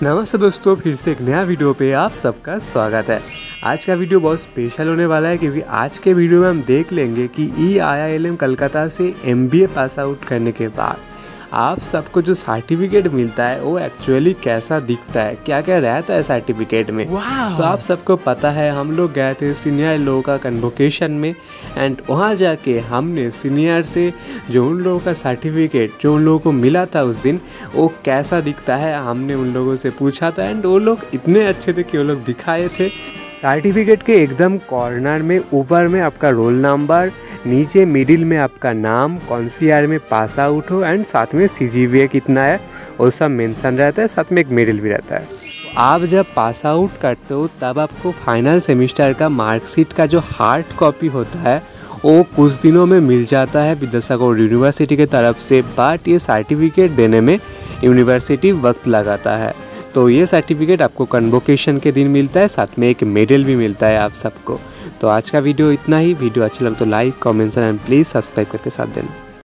नमस्ते दोस्तों, फिर से एक नया वीडियो पे आप सबका स्वागत है। आज का वीडियो बहुत स्पेशल होने वाला है क्योंकि आज के वीडियो में हम देख लेंगे कि EIILM कलकत्ता से MBA पास आउट करने के बाद आप सबको जो सर्टिफिकेट मिलता है वो एक्चुअली कैसा दिखता है, क्या क्या रहता है सर्टिफिकेट में। तो आप सबको पता है हम लोग गए थे सीनियर लोगों का कन्वोकेशन में एंड वहाँ जाके हमने सीनियर से जो उन लोगों का सर्टिफिकेट जो उन लोगों को मिला था उस दिन वो कैसा दिखता है हमने उन लोगों से पूछा था एंड वो लोग इतने अच्छे थे कि वो लोग दिखाए थे। सर्टिफिकेट के एकदम कॉर्नर में ऊपर में आपका रोल नंबर, नीचे मिडिल में आपका नाम, कौन सी ईयर में पास आउट हो एंड साथ में CGPA कितना है वो सब मेंशन रहता है, साथ में एक मेडल भी रहता है। आप जब पास आउट करते हो तब आपको फाइनल सेमिस्टर का मार्कशीट का जो हार्ड कॉपी होता है वो कुछ दिनों में मिल जाता है विद्यासागर यूनिवर्सिटी की तरफ से, बट ये सर्टिफिकेट देने में यूनिवर्सिटी वक्त लगाता है। तो ये सर्टिफिकेट आपको कन्वोकेशन के दिन मिलता है, साथ में एक मेडल भी मिलता है आप सबको। तो आज का वीडियो इतना ही। वीडियो अच्छा लगे तो like, comment and please subscribe करके साथ देना।